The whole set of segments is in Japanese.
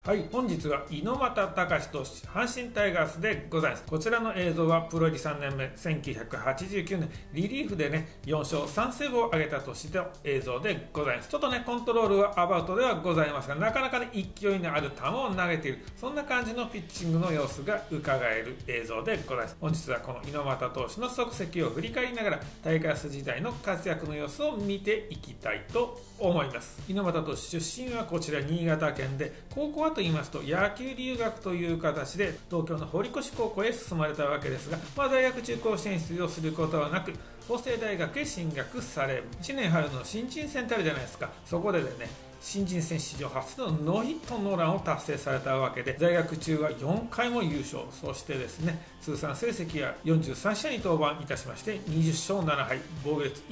はい、本日は猪俣隆投手、阪神タイガースでございます。こちらの映像はプロ入り3年目、1989年、リリーフでね、4勝3セーブを挙げた年の映像でございます。ちょっとね、コントロールはアバウトではございますが、なかなかね、勢いのある球を投げている、そんな感じのピッチングの様子が伺える映像でございます。本日はこの猪俣投手の足跡を振り返りながら、タイガース時代の活躍の様子を見ていきたいと思います。猪俣投手出身はこちら新潟県で、高校はと言いますと野球留学という形で東京の堀越高校へ進まれたわけですが、大学中高生に出場することはなく法政大学へ進学され、1年春の新人戦ってあるじゃないですか。そこでね、新人戦史上初のノーヒットノーランを達成されたわけで、在学中は4回も優勝、そしてですね、通算成績は43試合に登板いたしまして20勝7敗、防御率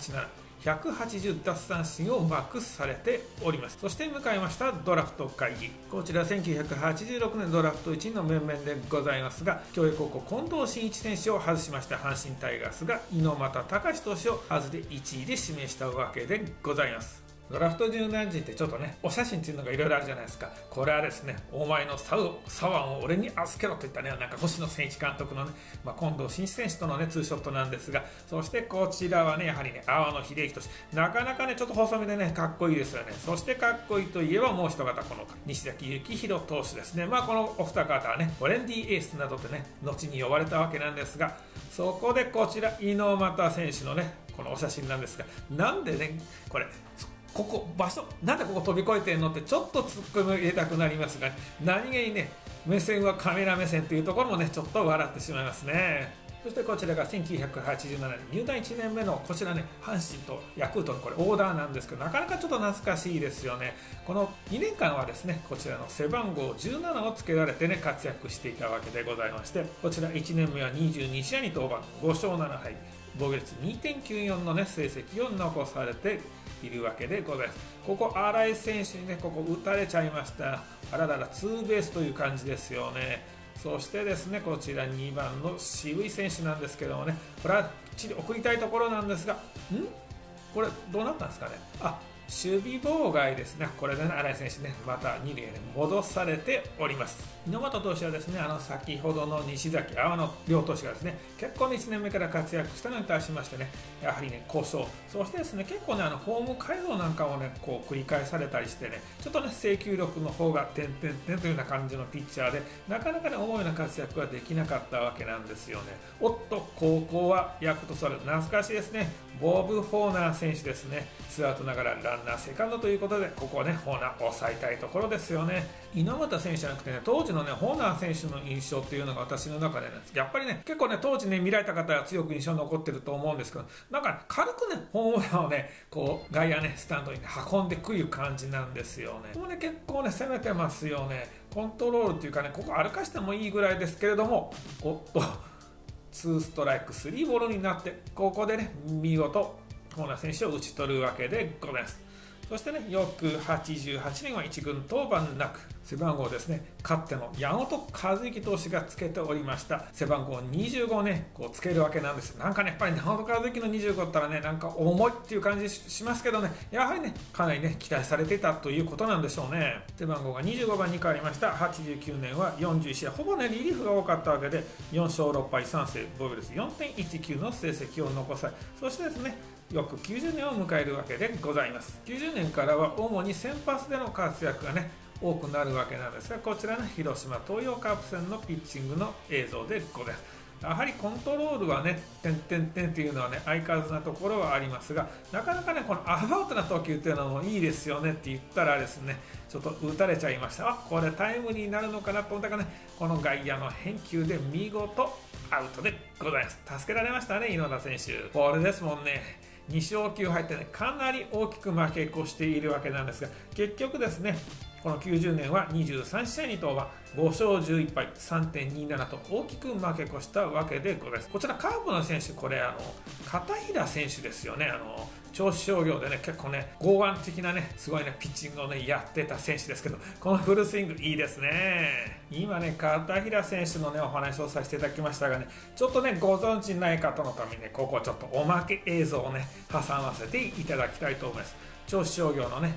1.87、180奪三振をマークされております。そして迎えましたドラフト会議、こちら1986年ドラフト1位の面々でございますが、共栄高校近藤真一選手を外しました阪神タイガースが猪俣隆投手を外れ1位で指名したわけでございます。ドラフト入団時ってちょっとね、お写真っていうのがいろいろあるじゃないですか。これはですね、お前の左腕を俺に預けろといったね、なんか星野千一監督のね、近藤真一選手とのね、ツーショットなんですが、そしてこちらはね、やはりね、阿波野秀樹投手、なかなかね、ちょっと細身でね、かっこいいですよね。そしてかっこいいといえばもう一方、この西崎幸宏投手ですね。このお二方はね、トレンディエースなどでね、後に呼ばれたわけなんですが、そこでこちら、猪俣選手のね、このお写真なんですが、なんでね、これ、ここ場所なんでここ飛び越えてんのってちょっとツッコミを入れたくなりますが、何気にね、目線はカメラ目線というところもね、ちょっと笑ってしまいますね。そしてこちらが1987年入団1年目のこちらね、阪神とヤクルトのこれオーダーなんですけど、なかなかちょっと懐かしいですよね。この2年間はですね、こちらの背番号17をつけられてね、活躍していたわけでございまして、こちら1年目は22試合に登板、5勝7敗、防御率 2.94 のね、成績を残されているわけでございます。ここ新井選手にね、ここ打たれちゃいました。あららら、ツーベースという感じですよね。そしてですね、こちら2番の渋井選手なんですけどもね、これはきっちり送りたいところなんですが、これどうなったんですかね。守備妨害ですね。これでね、新井選手ね、また2塁へ、戻されております。猪俣投手はですね、先ほどの西崎、阿波野両投手がですね、結構1年目から活躍したのに対しましてね、やはりね、故障、そしてですね、結構ね、フォーム改造なんかをね、こう繰り返されたりしてね、ちょっとね、制球力の方が点々点というような感じのピッチャーで、なかなかね、思うような活躍はできなかったわけなんですよね。おっと、高校はヤクルトスワローズ、懐かしいですね。ボブ・ホーナー選手ですね。ツーアウトながらランナーセカンドということで、ここはね、ホーナー抑えたいところですよね。猪俣選手じゃなくてね、当時のね、ホーナー選手の印象っていうのが私の中でね、やっぱりね、結構ね、当時ね、見られた方は強く印象に残ってると思うんですけど、なんか軽くね、ホームランをね、こう、外野ね、スタンドに、ね、運んでくる感じなんですよね。ここもね、結構ね、攻めてますよね。コントロールっていうかね、ここ歩かしてもいいぐらいですけれども、おっと、2ストライク3ボールになって、ここでね、見事ホーナー選手を打ち取るわけでございます。そしてね、翌88年は1軍登板なく、背番号ですね、かつての山本和之投手がつけておりました背番号25をね、こうつけるわけなんです。なんかね、やっぱり山本和之の25ったらね、なんか重いっていう感じしますけどね、やはりね、かなりね、期待されていたということなんでしょうね。背番号が25番に変わりました。89年は41試合、ほぼね、リリーフが多かったわけで、4勝6敗3セーブ、防御率 4.19 の成績を残され、そしてですね、翌90年を迎えるわけでございます。90年からは主に先発での活躍がね、多くなるわけなんですが、こちらの広島東洋カープ戦のピッチングの映像でございます。やはりコントロールはね、点々点っていうのはね、相変わらずなところはありますが、なかなかね、このアバウトな投球っていうのもいいですよねって言ったらですね、ちょっと打たれちゃいました。これタイムリーになるのかなと思ったからね、この外野の返球で見事アウトでございます。助けられましたね、猪俣選手。これですもんね。2勝9敗ってね、かなり大きく負け越しているわけなんですが、結局ですね、この90年は23試合に登板、5勝11敗 3.27 と大きく負け越したわけでございます。こちらカープの選手、これ片平選手ですよね。銚子商業でね、結構ね、剛腕的なね、すごいね、ピッチングをね、やってた選手ですけど、このフルスイングいいですね。今ね、片平選手のね、お話をさせていただきましたがね、ちょっとね、ご存知ない方のためにね、ここちょっとおまけ映像をね、挟ませていただきたいと思います。銚子商業のね、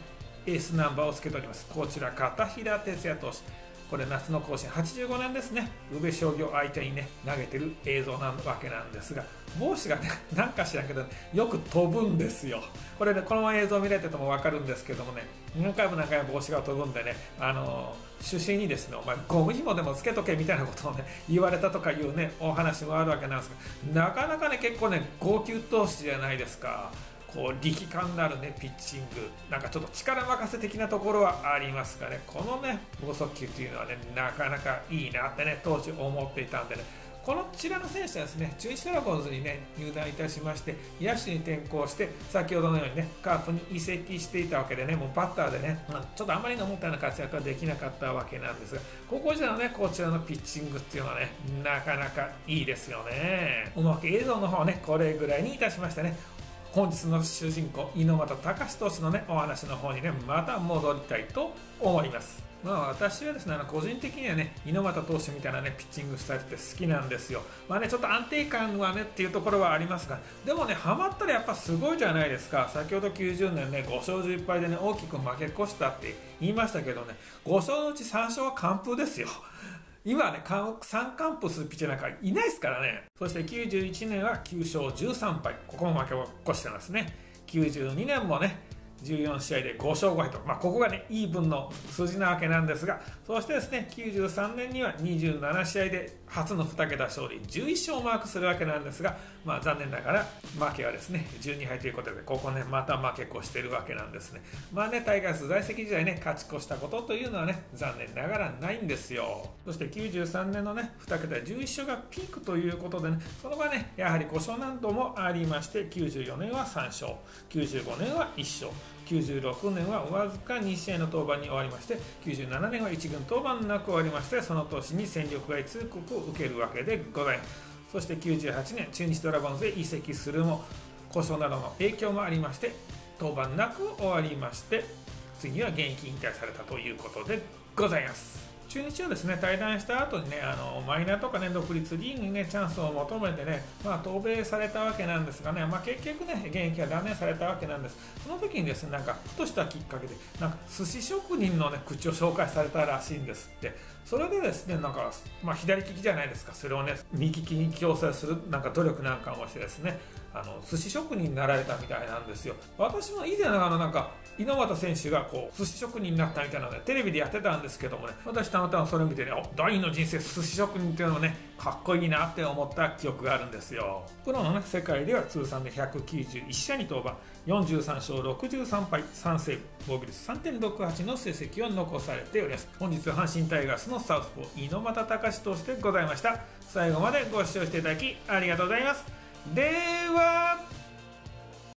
エースナンバーをつけております。こちら片平哲也投手、これ夏の甲子園85年ですね、宇部商業相手にね投げてる映像なわけなんですが、帽子がねなんか知らんけどよく飛ぶんですよ。これね、この映像見れてても分かるんですけどもね、何回も帽子が飛ぶんでね、主審にですね、お前ゴム紐でもつけとけみたいなことをね言われたとかいうねお話もあるわけなんですが、なかなかね結構ね号泣投手じゃないですか。こう力感のあるねピッチング、なんかちょっと力任せ的なところはありますがね、このね剛速球というのはねなかなかいいなってね当時思っていたんでね、こちらの選手はですね中日ドラゴンズにね入団いたしまして、野手に転向して先ほどのようにねカープに移籍していたわけでね、もうバッターでね、ちょっとあまりの思ったような活躍はできなかったわけなんですが、高校時代のねこちらのピッチングっていうのはねなかなかいいですよね。おまけ映像の方ねこれぐらいにいたしましてね、本日の主人公猪俣隆投手のねお話の方にねまた戻りたいと思います。私はですね個人的にはね猪俣投手みたいなねピッチングスタイルって好きなんですよ。ちょっと安定感はねっていうところはありますが、でもねハマったらやっぱすごいじゃないですか。先ほど90年ね5勝11敗でね大きく負け越したって言いましたけどね、5勝のうち3勝は完封ですよ。今はね、3完封するピッチャーなんかいないですからね。そして91年は9勝13敗。ここも負け越してますね。92年もね、14試合で5勝5敗と、ここがね、イーブンの数字なわけなんですが、そしてですね、93年には27試合で初の2桁勝利、11勝をマークするわけなんですが、残念ながら負けはですね、12敗ということで、ここね、また負け越しているわけなんですね。タイガース在籍時代ね、勝ち越したことというのはね、残念ながらないんですよ。そして93年のね、2桁11勝がピークということでね、その後はね、やはり5勝などもありまして、94年は3勝、95年は1勝、96年はわずか2試合の登板に終わりまして、97年は1軍登板なく終わりまして、その年に戦力外通告を受けるわけでございます。そして98年、中日ドラゴンズへ移籍するも故障などの影響もありまして、登板なく終わりまして、次には現役引退されたということでございます。中日はですね退団した後にねマイナーとかね独立リーグにねチャンスを求めてね渡米されたわけなんですがね、結局ね現役は断念されたわけなんです。その時にですねふとしたきっかけで寿司職人のね口を紹介されたらしいんですって。それでですね左利きじゃないですか、それをね右利きに矯正する努力なんかもしてですね寿司職人になられたみたいなんですよ。私も以前猪俣選手が寿司職人になったみたいなのでテレビでやってたんですけどもね、私たまたまそれを見てね、第二の人生寿司職人っていうのもねかっこいいなって思った記憶があるんですよ。プロのね世界では通算で191試合に登板、43勝63敗3セーブ、防御率 3.68 の成績を残されております。本日は阪神タイガースのサウスポー猪俣隆投手でございました。最後までご視聴していただきありがとうございます。では